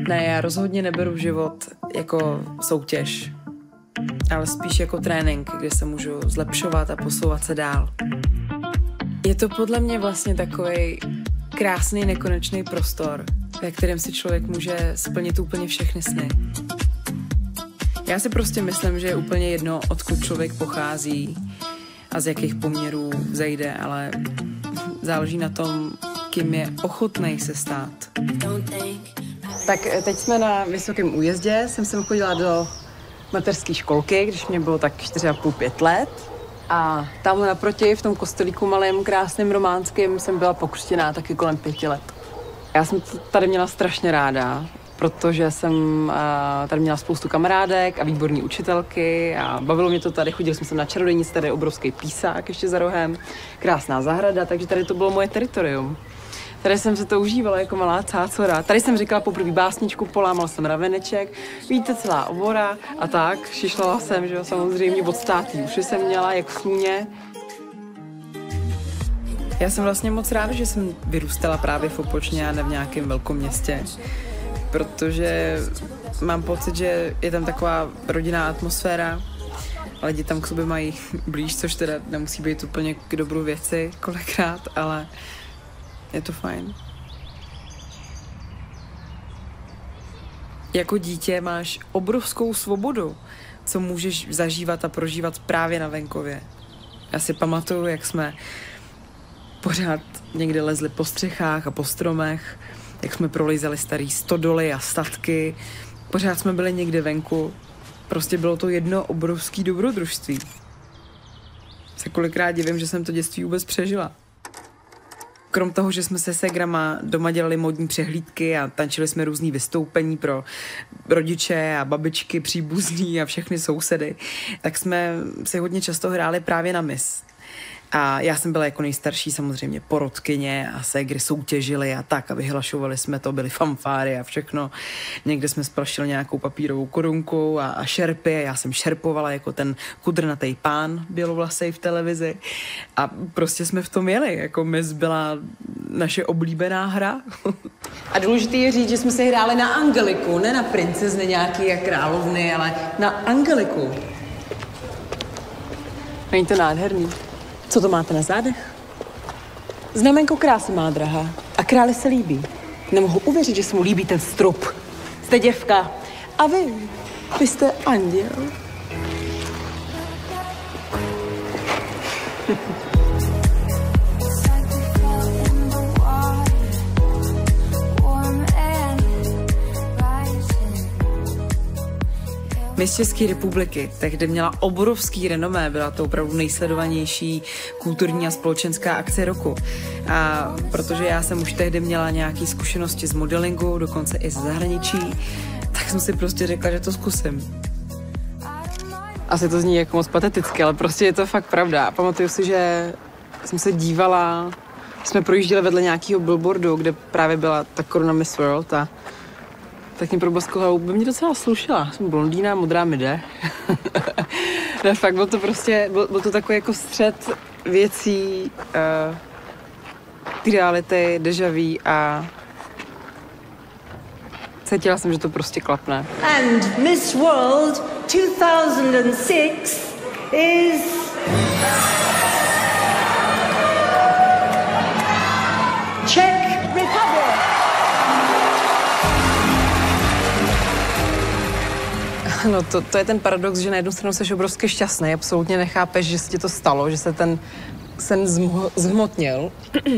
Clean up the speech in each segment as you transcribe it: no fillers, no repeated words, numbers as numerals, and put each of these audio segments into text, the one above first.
Ne, já rozhodně neberu život jako soutěž, ale spíš jako trénink, kde se můžu zlepšovat a posouvat se dál. Je to podle mě vlastně takový krásný nekonečný prostor, ve kterém si člověk může splnit úplně všechny sny. Já si prostě myslím, že je úplně jedno, odkud člověk pochází a z jakých poměrů zejde, ale záleží na tom, kým je ochotnej se stát. Tak teď jsme na Vysokém Újezdě, jsem sem chodila do mateřské školky, když mě bylo tak 4,5–5 let. A tam naproti, v tom kostelíku malém, krásným, románským, jsem byla pokřtěná taky kolem 5 let. Já jsem to tady měla strašně ráda, protože jsem tady měla spoustu kamarádek a výborné učitelky a bavilo mě to tady. Chodili jsme sem na čarodějnici, tady je obrovský písák ještě za rohem, krásná zahrada, takže tady to bylo moje teritorium. Tady jsem se to užívala jako malá cácora. Tady jsem říkala poprvé básničku, polámal jsem raveneček, víte, celá obora a tak. Šišlala jsem, že jo, samozřejmě od státí uši jsem měla, jak sluně. Já jsem vlastně moc ráda, že jsem vyrůstala právě v Opočně a ne v nějakém velkom městě, protože mám pocit, že je tam taková rodinná atmosféra, lidi tam k sobě mají blíž, což teda nemusí být úplně k dobru věci kolikrát, ale je to fajn. Jako dítě máš obrovskou svobodu, co můžeš zažívat a prožívat právě na venkově. Já si pamatuju, jak jsme pořád někde lezli po střechách a po stromech, jak jsme prolízali starý stodoly a statky. Pořád jsme byli někde venku. Prostě bylo to jedno obrovský dobrodružství. Se kolikrát divím, že jsem to dětství vůbec přežila. Krom toho, že jsme se segrama doma dělali módní přehlídky a tančili jsme různý vystoupení pro rodiče a babičky, příbuzní a všechny sousedy, tak jsme si hodně často hráli právě na mis. A já jsem byla jako nejstarší samozřejmě porodkyně a ségry soutěžily a tak a vyhlašovali jsme to, byly fanfáry a všechno. Někde jsme splašili nějakou papírovou korunku a šerpy a já jsem šerpovala jako ten kudrnatej pán bělovlasej v televizi a prostě jsme v tom jeli, jako mis byla naše oblíbená hra. A důležité je říct, že jsme se hráli na Angeliku, ne na princezny nějaký a královny, ale na Angeliku. Není to nádherný? Co to máte na zádech? Znamenko krásy má drahá a králi se líbí. Nemohu uvěřit, že se mu líbí ten strup. Jste děvka. A vy jste anděl. Miss České republiky tehdy měla obrovský renomé, byla to opravdu nejsledovanější kulturní a společenská akce roku. A protože já jsem už tehdy měla nějaké zkušenosti z modelingu, dokonce i ze zahraničí, tak jsem si prostě řekla, že to zkusím. Asi to zní jako moc pateticky, ale prostě je to fakt pravda. A pamatuju si, že jsem se dívala, jsme projížděli vedle nějakého billboardu, kde právě byla ta koruna Miss World a tak mě problaskla hlavou, by mě docela slušela. Jsem blondýna, modrá mi jde. Ne, fakt byl to prostě, byl to takový jako střed věcí, ty reality, déjà vu a cítila jsem, že to prostě klapne. And Miss World 2006 is Czech Republic. No to je ten paradox, že na jednu stranu jsi obrovsky šťastný, absolutně nechápeš, že se ti to stalo, že se ten sen zhmotnil,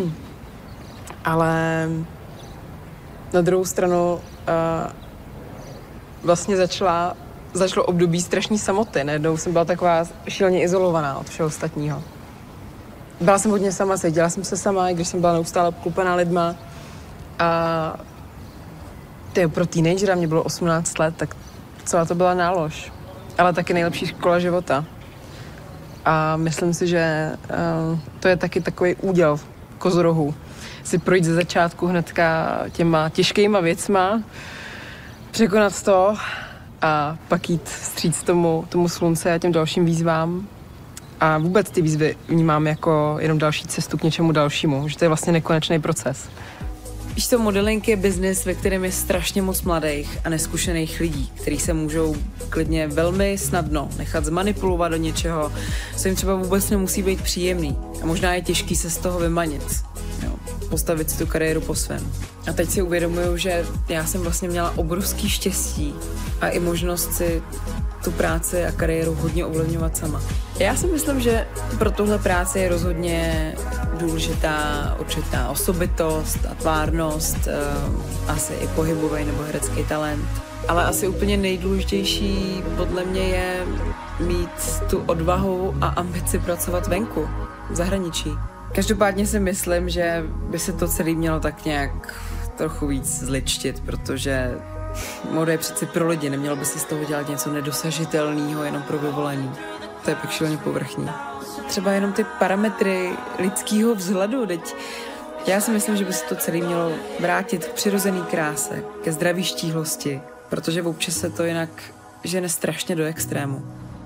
ale na druhou stranu vlastně začalo období strašné samoty. Najednou jsem byla taková šíleně izolovaná od všeho ostatního. Byla jsem hodně sama, seděla jsem se sama, i když jsem byla neustále obklopená lidma a pro teenagera, mě bylo 18 let, tak celá to byla nálož, ale taky nejlepší škola života. A myslím si, že to je taky takový úděl kozorohů. Si projít ze začátku hnedka těma těžkýma věcma, překonat to a pak jít vstříc tomu slunce a těm dalším výzvám. A vůbec ty výzvy vnímám jako jenom další cestu k něčemu dalšímu, že to je vlastně nekonečný proces. Víš to, modeling je biznis, ve kterém je strašně moc mladých a neskušených lidí, kteří se můžou klidně velmi snadno nechat zmanipulovat do něčeho, co jim třeba vůbec nemusí být příjemný. A možná je těžký se z toho vymanit. Jo, postavit si tu kariéru po svém. A teď si uvědomuju, že já jsem vlastně měla obrovský štěstí a i možnost si tu práci a kariéru hodně ovlivňovat sama. Já si myslím, že pro tuhle práci je rozhodně důležitá určitá osobitost a tvárnost, asi i pohybový nebo herecký talent. Ale asi úplně nejdůležitější podle mě je mít tu odvahu a ambici pracovat venku, v zahraničí. Každopádně si myslím, že by se to celé mělo tak nějak trochu víc zličtit, protože móda je přeci pro lidi, nemělo by si z toho dělat něco nedosažitelného jenom pro vyvolený. To je pak šíleně povrchní. Třeba jenom ty parametry lidského vzhledu, teď já si myslím, že by se to celé mělo vrátit k přirozený kráse, ke zdraví štíhlosti, protože občas se to jinak žene strašně do extrému.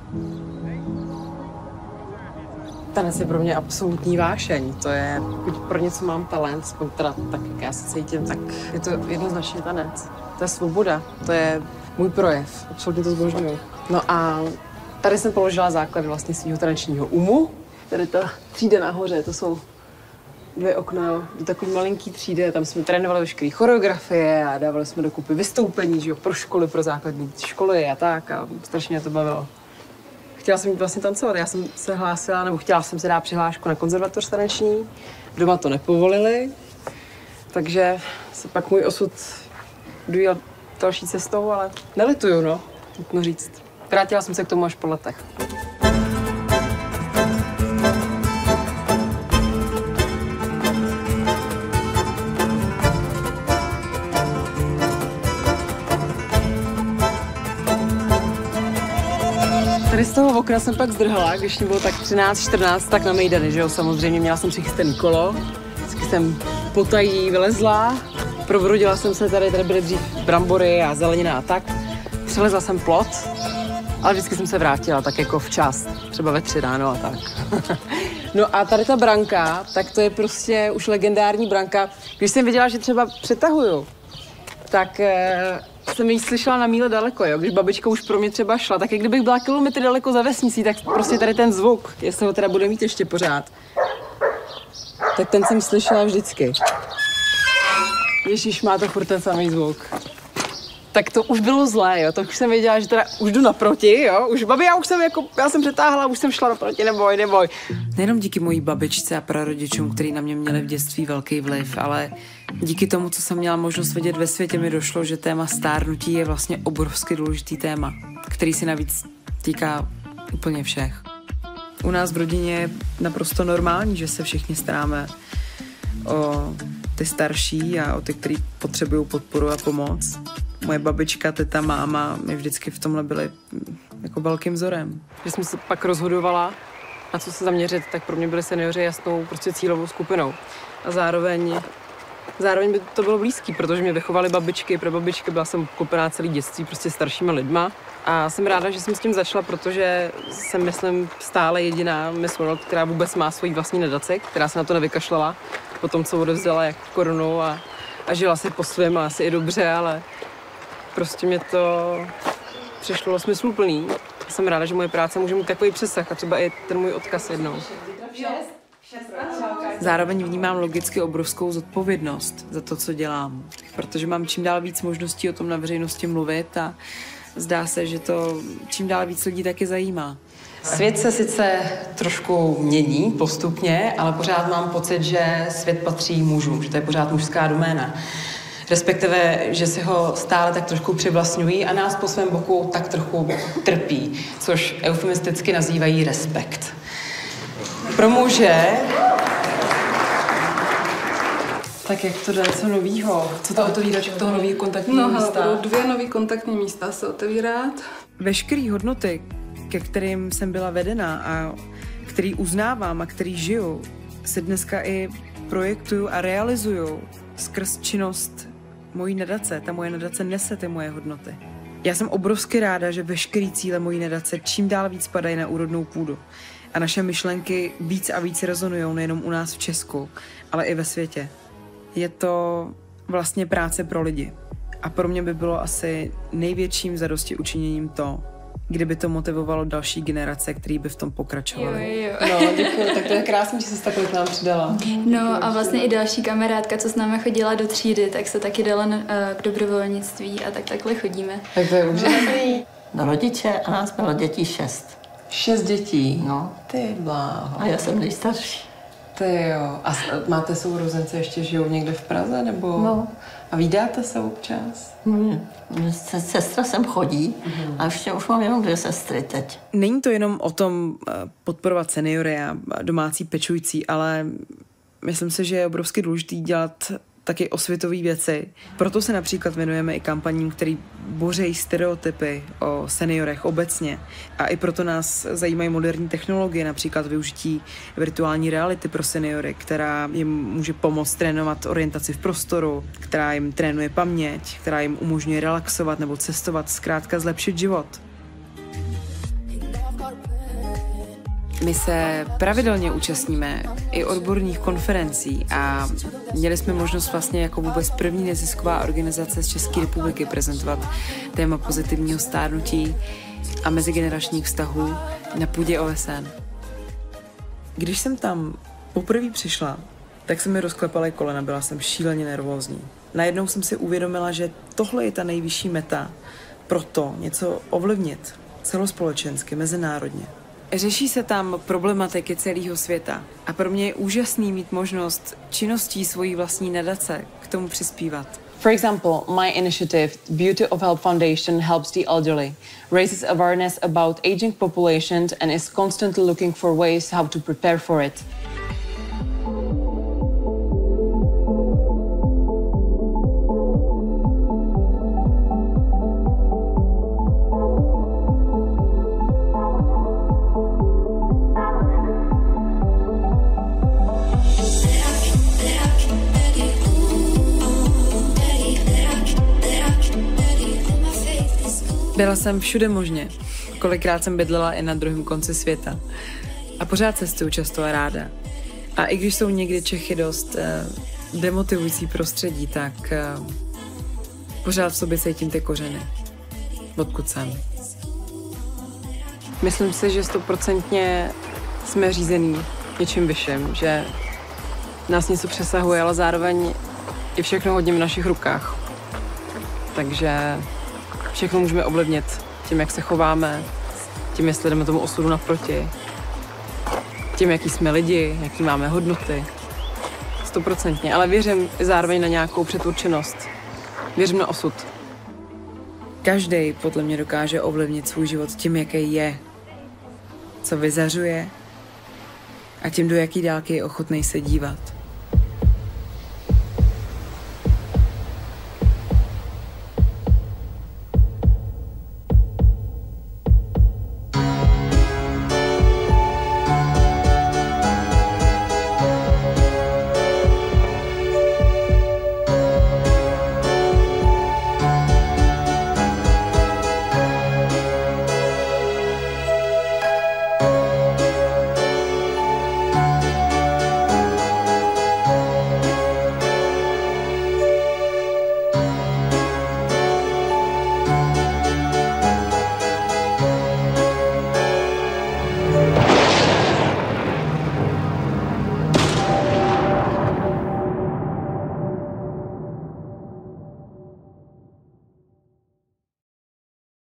Tanec je pro mě absolutní vášeň. To je, pokud pro něco mám talent, teda tak, jak já se cítím, tak je to jednoznačně tanec. To je svoboda, to je můj projev. Absolutně to zbožňuju. No a tady jsem položila základ vlastně svého tanečního umu. Tady ta třída nahoře, to jsou 2 okna do takový malinký třídy. Tam jsme trénovali veškeré choreografie a dávali jsme dokupy vystoupení, že jo, pro školy, pro základní školy a tak. A strašně mě to bavilo. Chtěla jsem jít vlastně tancovat. Já jsem se hlásila, nebo chtěla jsem se dát přihlášku na konzervatoř taneční. Doma to nepovolili, takže se pak můj osud dojel další cestou, ale nelituju, no, nutno říct. Vrátila jsem se k tomu až po letech. Tady z toho okna jsem pak zdrhla, když mě bylo tak 13-14, tak na mejdany, že jo, samozřejmě. Měla jsem přichystaný kolo, vždycky jsem potají vylezla, probrodila jsem se tady byly dřív brambory a zelenina a tak. Přelezla jsem plot, ale vždycky jsem se vrátila, tak jako včas, třeba ve 3 ráno a tak. No a tady ta branka, tak to je prostě už legendární branka. Když jsem viděla, že třeba přetahuju, tak jsem ji slyšela na míle daleko, jo. Když babička už pro mě třeba šla, tak jak kdybych byla kilometry daleko za vesnicí, tak prostě tady ten zvuk, jestli ho teda bude mít ještě pořád, tak ten jsem slyšela vždycky. Ježíš, má to furt ten samý zvuk. Tak to už bylo zlé, jo, to už jsem věděla, že teda už jdu naproti, jo, už babi, já jsem přetáhla, už jsem šla naproti, neboj. Nejenom díky mojí babičce a prarodičům, který na mě měli v dětství velký vliv, ale díky tomu, co jsem měla možnost vidět ve světě, mi došlo, že téma stárnutí je vlastně obrovsky důležitý téma, který si navíc týká úplně všech. U nás v rodině je naprosto normální, že se všichni staráme o ty starší a o ty, kteří potřebují podporu a pomoc. Moje babička, teta, máma mi vždycky v tomhle byly jako velkým vzorem. Když jsem se pak rozhodovala, na co se zaměřit, tak pro mě byli seniori jasnou prostě cílovou skupinou. A zároveň by to bylo blízký, protože mě vychovaly babičky, prababičky, byla jsem obklopená celý dětství prostě staršíma lidma. A jsem ráda, že jsem s tím začala, protože jsem, myslím, stále jediná Miss World, která vůbec má svoji vlastní nadaci, která se na to nevykašlala po tom, co odevzdala jak korunu a žila si po svém a asi i dobře, ale prostě mě to přišlo smysluplný. Jsem ráda, že moje práce může mít takový přesah a třeba i ten můj odkaz jednou. Zároveň vnímám logicky obrovskou zodpovědnost za to, co dělám, protože mám čím dál víc možností o tom na veřejnosti mluvit a zdá se, že to čím dál víc lidí taky zajímá. Svět se sice trošku mění postupně, ale pořád mám pocit, že svět patří mužům, že to je pořád mužská doména. Respektive, že si ho stále tak trošku přivlastňují a nás po svém boku tak trochu trpí, což eufemisticky nazývají respekt. Pro muže... Tak jak to jde, co novýho? Co to otevíraček toho nového kontaktního místa? Budou 2 nový kontaktní místa se otevírat. Veškerý hodnoty, ke kterým jsem byla vedena a který uznávám a který žiju, se dneska i projektuju a realizuju skrz činnost mojí nadace. Ta moje nadace nese ty moje hodnoty. Já jsem obrovsky ráda, že veškerý cíle mojí nadace čím dál víc padají na úrodnou půdu. A naše myšlenky víc a víc rezonujou nejenom u nás v Česku, ale i ve světě. Je to vlastně práce pro lidi. A pro mě by bylo asi největším zadostiučiněním to, kdyby to motivovalo další generace, který by v tom pokračovali. No, děkuji, tak to je krásný, že jsi takhle k nám přidala. No a vlastně i další kamarádka, co s námi chodila do třídy, tak se taky dala k dobrovolnictví a takhle chodíme. Tak to je úžasný. No rodiče a nás bylo dětí 6. 6 dětí? No. Ty bláho. A já jsem nejstarší. Ty jo. A máte sourozence ještě žijou někde v Praze, nebo? No. A vídáte se občas? Sestra sem chodí a ještě už mám jenom 2 sestry teď. Není to jenom o tom podporovat seniory a domácí pečující, ale myslím si, že je obrovsky důležité dělat taky osvětové věci. Proto se například věnujeme i kampaním, který bořejí stereotypy o seniorech obecně. A i proto nás zajímají moderní technologie, například využití virtuální reality pro seniory, která jim může pomoct trénovat orientaci v prostoru, která jim trénuje paměť, která jim umožňuje relaxovat nebo cestovat, zkrátka zlepšit život. My se pravidelně účastníme i odborných konferencí a měli jsme možnost vlastně jako vůbec první nezisková organizace z České republiky prezentovat téma pozitivního stárnutí a mezigeneračních vztahů na půdě OSN. Když jsem tam poprvé přišla, tak se mi rozklepaly kolena, byla jsem šíleně nervózní. Najednou jsem si uvědomila, že tohle je ta nejvyšší meta pro to něco ovlivnit celospolečensky, mezinárodně. Řeší se tam problematiky celého světa a pro mě je úžasný mít možnost činností svojí vlastní nadace k tomu přispívat. For example, my initiative, Beauty of Help Foundation, helps the elderly, raises awareness about aging populations and is constantly looking for ways how to prepare for it. Byla jsem všude možně. Kolikrát jsem bydlela i na druhém konci světa. A pořád cestuju často a ráda. A i když jsou někdy Čechy dost demotivující prostředí, tak pořád v sobě cítím ty kořeny. Odkud jsem. Myslím si, že 100% jsme řízený něčím vyšším, že nás něco přesahuje, ale zároveň je všechno hodně v našich rukách. Takže všechno můžeme ovlivnit tím, jak se chováme, tím, jestli jdeme tomu osudu naproti, tím, jaký jsme lidi, jaký máme hodnoty. 100%, ale věřím zároveň na nějakou předurčenost. Věřím na osud. Každý podle mě dokáže ovlivnit svůj život tím, jaký je, co vyzařuje a tím, do jaký dálky je ochotný se dívat.